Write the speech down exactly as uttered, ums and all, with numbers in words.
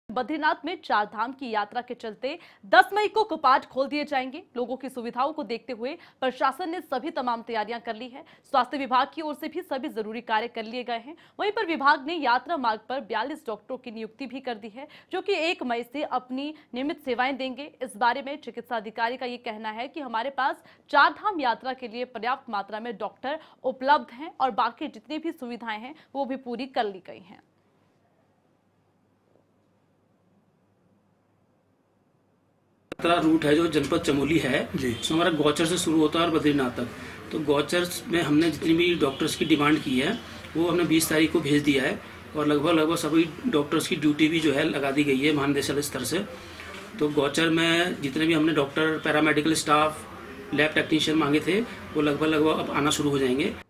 बद्रीनाथ में चार धाम की यात्रा के चलते दस मई को कपाट खोल दिए जाएंगे। लोगों की सुविधाओं को देखते हुए प्रशासन ने सभी तमाम तैयारियां कर ली है। स्वास्थ्य विभाग की ओर से भी सभी जरूरी कार्य कर लिए गए हैं। वहीं पर विभाग ने यात्रा मार्ग पर बयालीस डॉक्टरों की नियुक्ति भी कर दी है, जो कि एक मई से अपनी नियमित सेवाएं देंगे। इस बारे में चिकित्सा अधिकारी का ये कहना है कि हमारे पास चार धाम यात्रा के लिए पर्याप्त मात्रा में डॉक्टर उपलब्ध हैं और बाकी जितनी भी सुविधाएं हैं वो भी पूरी कर ली गई हैं। यात्रा रूट है जो जनपद चमोली है जी, तो हमारा गौचर से शुरू होता है और बद्रीनाथ तक। तो गौचर में हमने जितनी भी डॉक्टर्स की डिमांड की है वो हमने बीस तारीख को भेज दिया है और लगभग लगभग सभी डॉक्टर्स की ड्यूटी भी जो है लगा दी गई है महानिदेशालय स्तर से। तो गौचर में जितने भी हमने doctor, paramedical staff, lab technician मांगे थे वो लगभग लगभग अब आना शुरू हो जाएंगे।